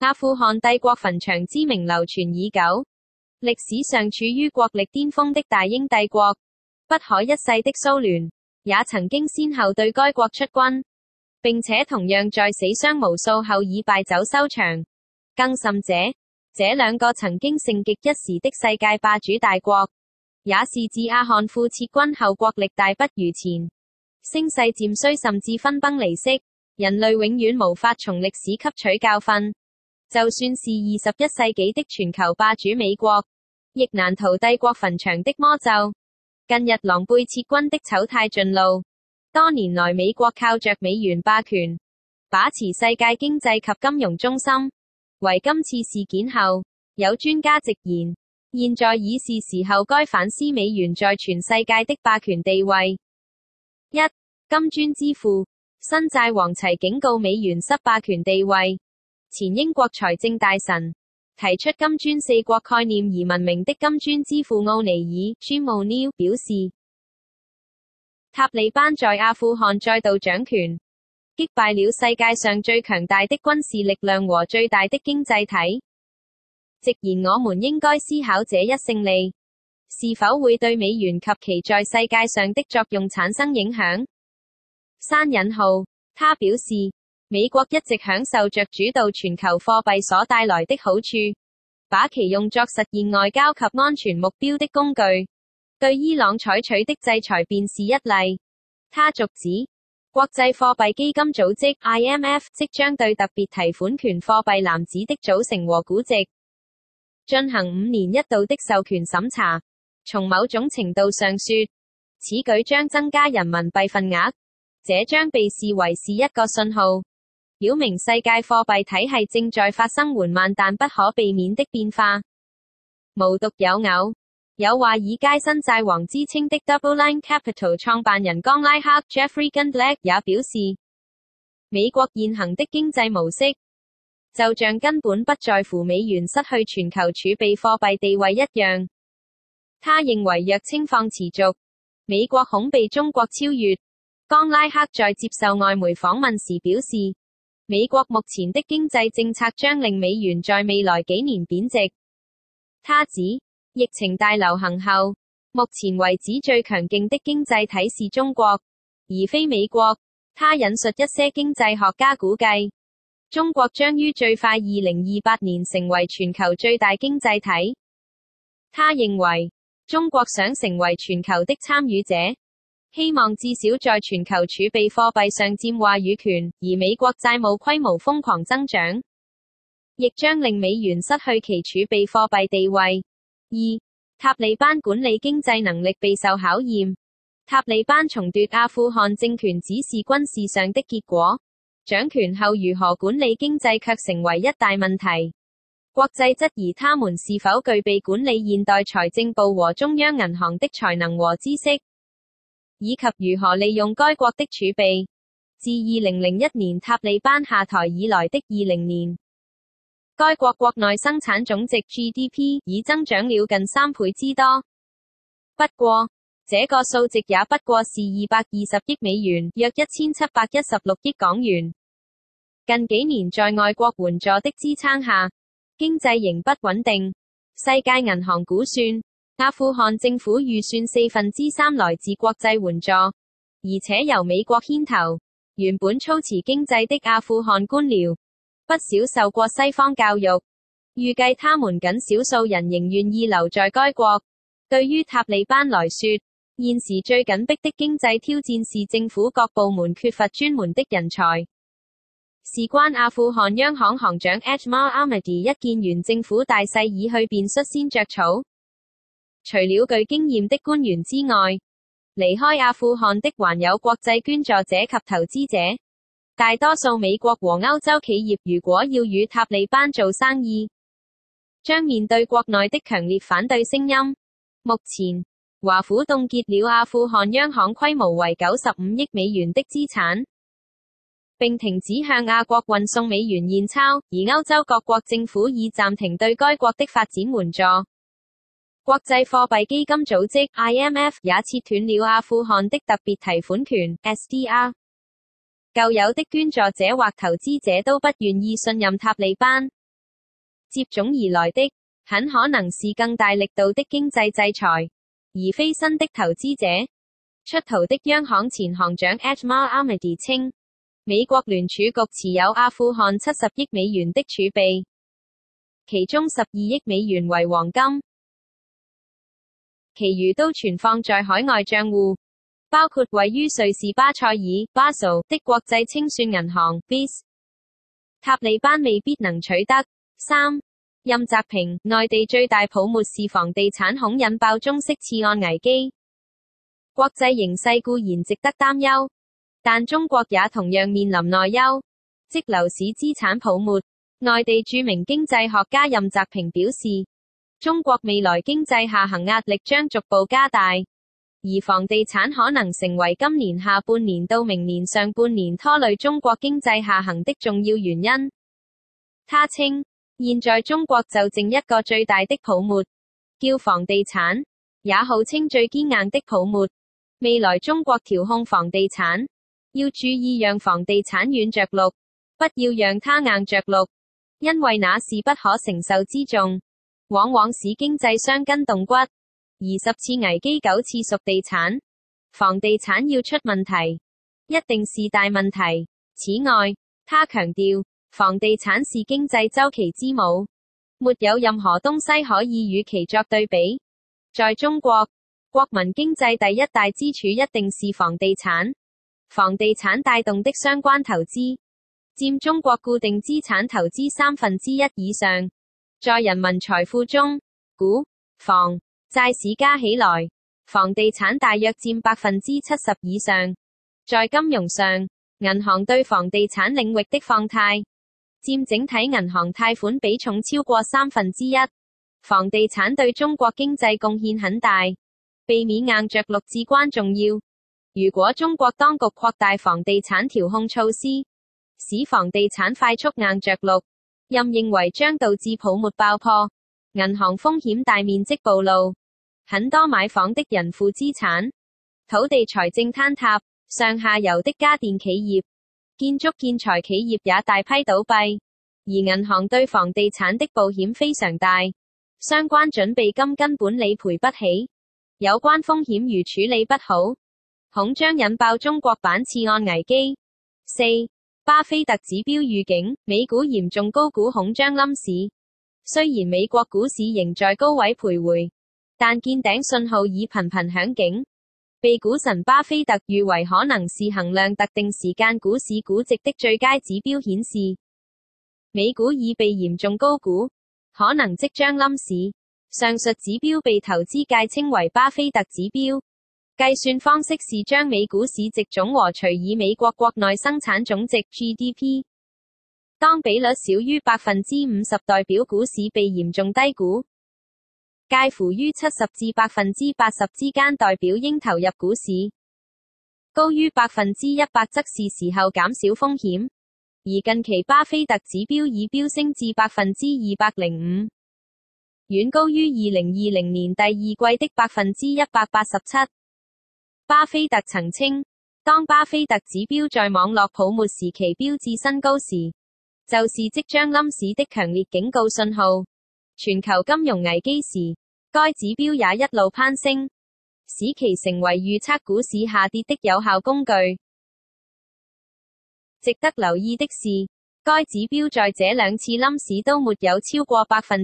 阿富汗帝國墳場之名流傳已久，歷史上處於國力巔峰的大英帝國，不可一世的蘇聯，也曾經先後對該國出軍，並且同樣在死傷無數後以敗走收場。更甚者，這兩個曾經盛極一時的世界霸主大國，也是自阿汗庫撤軍後國力大不如前，聲勢漸衰甚至分崩離析。人類永遠無法從歷史吸取教訓，就算是21世紀的全球霸主美國，亦難逃帝國墳場的魔咒。近日狼狽撤軍的醜態盡露，多年來美國靠着美元霸權，把持世界經濟及金融中心。為今次事件後，有專家直言，現在已是時候該反思美元在全世界的霸權地位。一、金磚之父新債王齊警告美元失霸權地位。前英國財政大臣，提出金磚四國概念而聞名的金磚之父奧尼爾 Jim O'Neill 表示，塔利班在阿富汗再度掌權，擊敗了世界上最強大的軍事力量和最大的經濟體。直言我們應該思考這一勝利，是否會對美元及其在世界上的作用產生影響。山引號，他表示，美國一直享受着主導全球貨幣所帶來的好處，把其用作實現外交及安全目標的工具。對伊朗採取的制裁便是一例。他續指，國際貨幣基金組織 IMF 即將對特別提款權貨幣籃子的組成和估值進行5年一度的授權審查。從某種程度上說，此舉將增加人民幣份額，這將被視為是一個信號，表明世界貨幣體系正在發生緩慢但不可避免的變化。無獨有偶，有華爾街新債王之稱的 DoubleLine Capital 創辦人江拉克 Jeffrey Gundlach 也表示，美國現行的經濟模式，就像根本不在乎美元失去全球儲備貨幣地位一樣。他認為若情況持續，美國恐被中國超越。江拉克在接受外媒訪問時表示，美國目前的經濟政策將令美元在未來幾年貶值。他指，疫情大流行後，目前為止最強勁的經濟體是中國，而非美國。他引述一些經濟學家估計，中國將於最快2028年成為全球最大經濟體。他認為，中國想成為全球的參與者，希望至少在全球儲備貨幣上佔話語權，而美國債務規模瘋狂增長，亦將令美元失去其儲備貨幣地位。二、塔利班管理經濟能力備受考驗。塔利班重奪阿富汗政權只是軍事上的結果，掌權後如何管理經濟卻成為一大問題。國際質疑他們是否具備管理現代財政部和中央銀行的才能和知識，以及如何利用該國的儲備。自2001年塔利班下台以來的20年，該國國內生產總值 GDP 已增長了近3倍之多。不過，這個數值也不過是220億美元，約1716億港元。近幾年在外國援助的支撐下，經濟仍不穩定。世界銀行估算，阿富汗政府預算3/4來自國際援助，而且由美國牽頭。原本操持經濟的阿富汗官僚，不少受過西方教育，預計他們僅少數人仍願意留在該國。對於塔利班來說，現時最緊迫的經濟挑戰是政府各部門缺乏專門的人才。事關阿富汗央行行長 Ajmal Ahmadi 一見完政府大勢已去便率先着草。除了具經驗的官員之外，離開阿富汗的還有國際捐助者及投資者。大多數美國和歐洲企業如果要與塔利班做生意，將面對國內的強烈反對聲音。目前，華府凍結了阿富汗央行規模為95億美元的資產，並停止向亞國運送美元現鈔，而歐洲各國政府已暫停對該國的發展援助。國際貨幣基金組織 IMF 也切斷了阿富汗的特別提款權 SDR。舊有的捐助者或投資者都不願意信任塔利班， 接踵而來的，很可能是更大力度的經濟制裁，而非新的投資者。出逃的央行前行長 Ajmal Ahmadi 稱，美國聯儲局持有阿富汗70億美元的儲備，其中12億美元為黃金，其餘都存放在海外帳戶，包括位於瑞士巴塞爾 Basel 的國際清算銀行 BIS。塔利班未必能取得。3. 任澤平，內地最大泡沫是房地產恐引爆中式次按危機。國際形勢固然值得擔憂，但中國也同樣面臨內憂，即樓市資產泡沫。內地著名經濟學家任澤平表示，中國未來經濟下行壓力將逐步加大，而房地產可能成為今年下半年到明年上半年拖累中國經濟下行的重要原因。他稱，現在中國就剩一個最大的泡沫，叫房地產，也號稱最堅硬的泡沫。未來中國調控房地產，要注意讓房地產軟着陸，不要讓它硬着陸，因為那是不可承受之重，往往使經濟傷筋動骨。20次危機9次屬地產，房地產要出問題，一定是大問題。此外，他強調，房地產是經濟週期之母，沒有任何東西可以與其作對比。在中國，國民經濟第一大支柱一定是房地產，房地產帶動的相關投資，佔中國固定資產投資1/3以上。在人民財富中，股、房、債市加起來，房地產大約佔70%以上。在金融上，銀行對房地產領域的放貸，佔整體銀行貸款比重超過1/3。房地產對中國經濟貢獻很大。避免硬着陸至關重要。如果中國當局擴大房地產調控措施，使房地產快速硬着陸，任認為將導致泡沫爆破，銀行風險大面積暴露，很多買房的人負資產，土地財政坍塌，上下游的家電企業、建築建材企業也大批倒閉，而銀行對房地產的保險非常大，相關準備金根本理賠不起。有關風險如處理不好，恐將引爆中國版次按危機。4. 巴菲特指標預警，美股嚴重高估恐將冧市。雖然美國股市仍在高位徘徊，但見頂信號已頻頻響警。被股神巴菲特譽為可能是衡量特定時間股市估值的最佳指標，顯示美股已被嚴重高估，可能即將冧市。上述指標被投資界稱為巴菲特指標，計算方式是將美股市值總和除以美國國內生產總值 GDP。當比率少於50%代表股市被嚴重低估，介乎於70%至80%之間代表應投入股市，高於100%則是時候減少風險。而近期巴菲特指標已飆升至205%。遠高於2020年第二季的187%。巴菲特曾稱，當巴菲特指標在網絡泡沫時期飆至新高時，就是即將冧市的強烈警告信號。全球金融危機時，該指標也一路攀升，使其成為預測股市下跌的有效工具。值得留意的是，該指標在這兩次冧市都沒有超過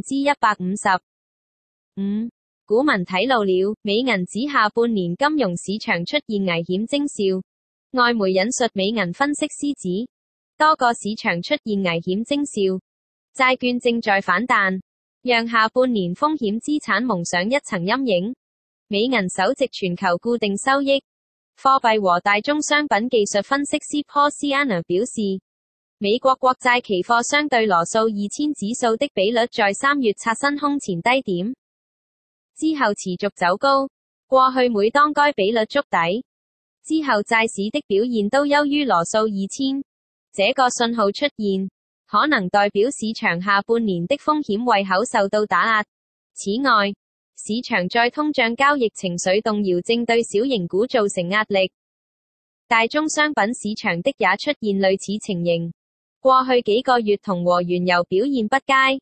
150%。5. 股民睇路了，美銀指下半年金融市場出現危險徵兆。外媒引述美銀分析師指，多個市場出現危險徵兆，債券正在反彈，讓下半年風險資產蒙上一層陰影。美銀首席全球固定收益、貨幣和大宗商品技術分析師 Paul Siana 表示，美國國債期貨相對羅素2000指數的比率在3月刷新空前低點，之後持續走高。過去每當該比率觸底，之後債市的表現都優於羅素2000。這個信號出現，可能代表市場下半年的風險胃口受到打壓。此外，市場在通脹交易情緒動搖正對小型股造成壓力。大宗商品市場的也出現類似情形。過去幾個月銅和原油表現不佳，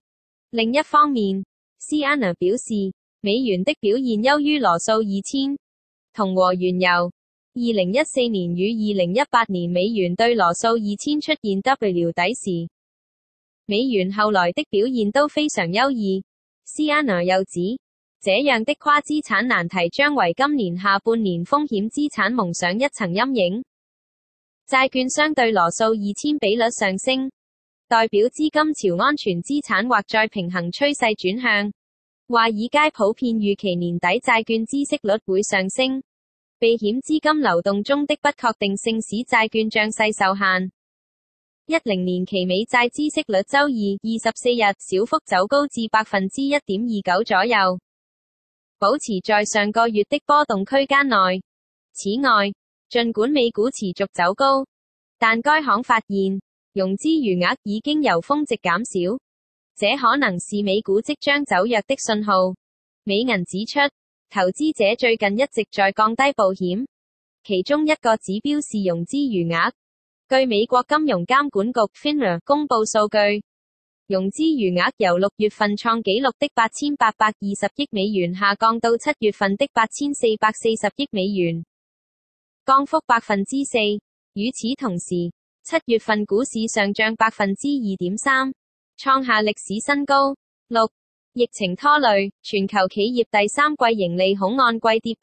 另一方面 ，Ciena 表示，美元的表現優於羅素2000，銅和原油。2014年與2018年美元對羅素2000出現 W 底時，美元後來的表現都非常優異。Ciena 又指，這樣的跨資產難題將為今年下半年風險資產蒙上一層陰影。債券相對羅素2000比率上升，代表資金朝安全資產或再平衡趨勢轉向。華爾街普遍預期年底債券孳息率會上升，避險資金流動中的不確定性使債券漲勢受限。10年期美債孳息率周二24日小幅走高至 1.29% 左右，保持在上個月的波動區間內。此外，儘管美股持續走高，但該行發現，融資餘額已經由峰值減少，這可能是美股即將走弱的信號。美銀指出，投資者最近一直在降低保險，其中一個指標是融資餘額。據美國金融監管局 FINRA 公布數據，融資餘額由6月份創紀錄的8820億美元下降到7月份的8440億美元，降幅 4%。與此同時，7月份股市上漲 2.3%， 創下歷史新高。6. 疫情拖累，全球企業第三季盈利恐按季跌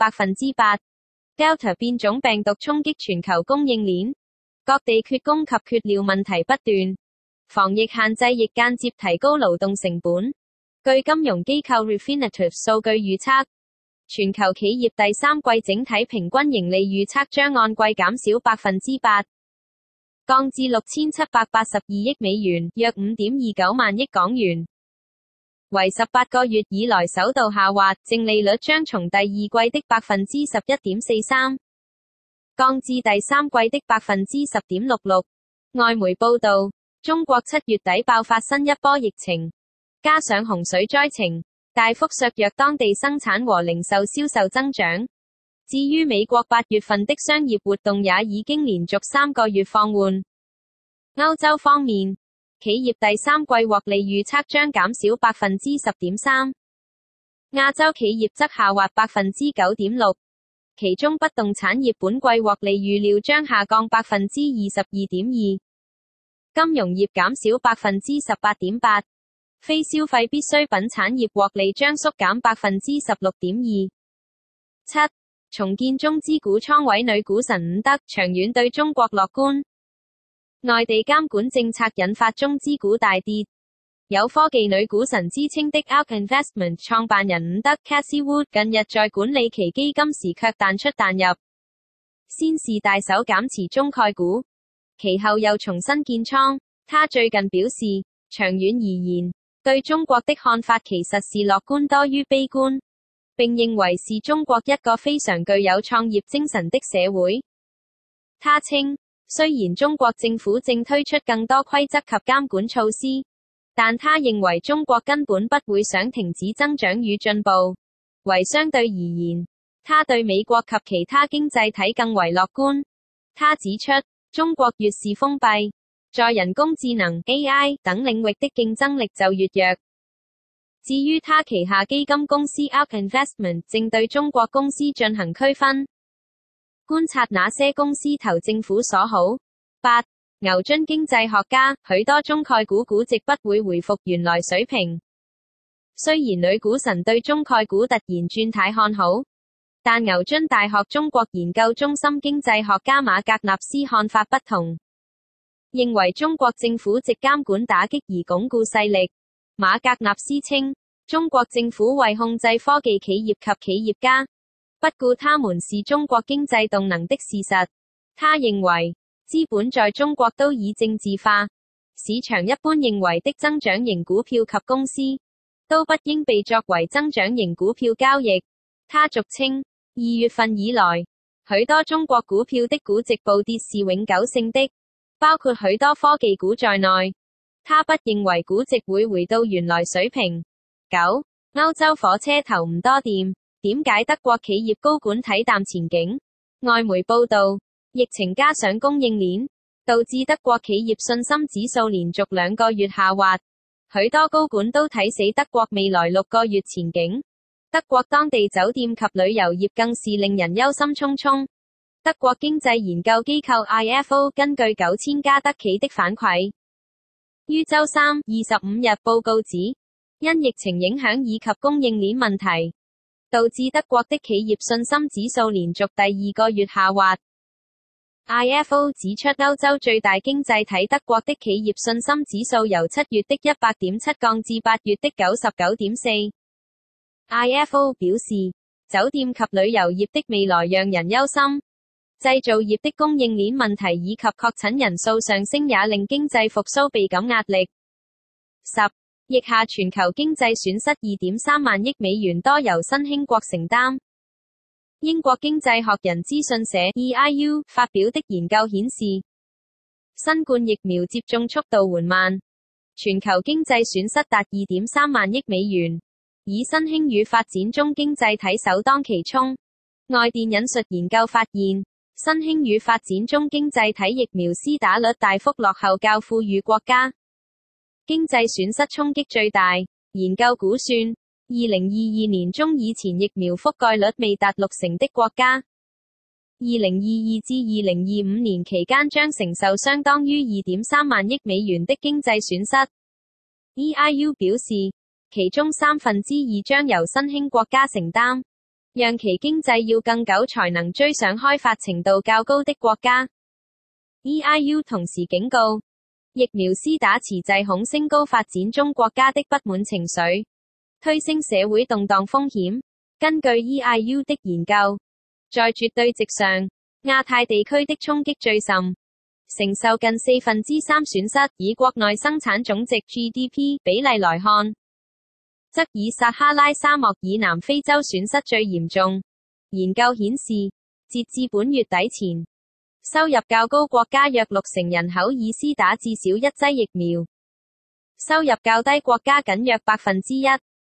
8%。Delta 變種病毒衝擊全球供應鏈，各地缺工及缺料問題不斷，防疫限制亦間接提高勞動成本。據金融機構 Refinitiv 數據預測，全球企業第三季整體平均盈利預測將按季減少 8%， 降至6782億美元，約 5.29 萬億港元，為18個月以來首度下滑。淨利率將從第二季的 11.43%， 降至第三季的 10.66%。外媒報道，中國7月底爆發新一波疫情，加上洪水災情，大幅削弱當地生產和零售銷售增長。至於美國8月份的商業活動也已經連續3個月放緩。歐洲方面，企業第三季獲利預測將減少 10.3%， 亞洲企業則下滑 9.6%， 其中不動產業本季獲利預料將下降 22.2%， 金融業減少 18.8%。非消費必需品產業獲利將縮減 16.2%。7. 重建中資股倉位女股神伍德長遠對中國樂觀。內地監管政策引發中資股大跌，有科技女股神之稱的 ARK Investment 創辦人伍德 Cassie Wood 近日在管理其基金時卻彈出彈入，先是大手減持中概股，其後又重新建倉。他最近表示，長遠而言，對中國的看法其實是樂觀多於悲觀，並認為是中國一個非常具有創業精神的社會。他稱，雖然中國政府正推出更多規則及監管措施，但他認為中國根本不會想停止增長與進步。為相對而言，他對美國及其他經濟體更為樂觀。他指出，中國越是封閉，在人工智能 AI 等領域的競爭力就越弱。至於他旗下基金公司 ARK Investment 正對中國公司進行區分，觀察哪些公司投政府所好。8. 牛津經濟學家，許多中概股估值不會回復原來水平。雖然女股神對中概股突然轉態看好，但牛津大學中國研究中心經濟學家馬格納斯看法不同，認為中國政府藉監管打擊而鞏固勢力。馬格納斯稱，中國政府為控制科技企業及企業家，不顧他們是中國經濟動能的事實。他認為，資本在中國都已政治化，市場一般認為的增長型股票及公司，都不應被作為增長型股票交易。他俗稱，2月份以來，許多中國股票的估值暴跌是永久性的，包括許多科技股在內。他不認為估值會回到原來水平。9. 歐洲火車頭唔多掂，點解德國企業高管睇淡前景？外媒報道，疫情加上供應鏈，導致德國企業信心指數連續2個月下滑。 許多高管都睇死德國未來6個月前景。德國當地酒店及旅遊業更是令人憂心忡忡。德國經濟研究機構 IFO 根據9000家德企的反饋，於週三25日報告指，因疫情影響以及供應鏈問題，導致德國的企業信心指數連續第2個月下滑。IFO 指出，歐洲最大經濟體德國的企業信心指數由7月的100.7降至8月的99.4。IFO 表示，酒店及旅遊業的未來讓人憂心，製造業的供應鏈問題以及確診人數上升也令經濟復甦倍感壓力。10. 疫下全球經濟損失2.3萬億美元，多由新興國承擔。英國經濟學人資訊社 EIU 發表的研究顯示，新冠疫苗接種速度緩慢，全球經濟損失達2.3萬億美元，以新興與發展中經濟體首當其衝。外電引述研究發現，新興與發展中經濟體疫苗施打率大幅落後較富裕國家，經濟損失衝擊最大。研究估算，2022年中以前疫苗覆蓋率未達60%的國家，2022至2025年期間將承受相當於2.3萬億美元的經濟損失。EIU 表示，其中2/3將由新興國家承擔，讓其經濟要更久才能追上開發程度較高的國家。EIU 同時警告，疫苗施打遲滯恐升高發展中國家的不滿情緒，推升社會動盪風險。根據 EIU 的研究，在絕對值上，亞太地區的衝擊最甚，承受近3/4損失。以國內生產總值 GDP 比例來看，則以撒哈拉沙漠以南非洲損失最嚴重。研究顯示，截至本月底前，收入較高國家約60%人口已施打至少1劑疫苗，收入較低國家僅約1%。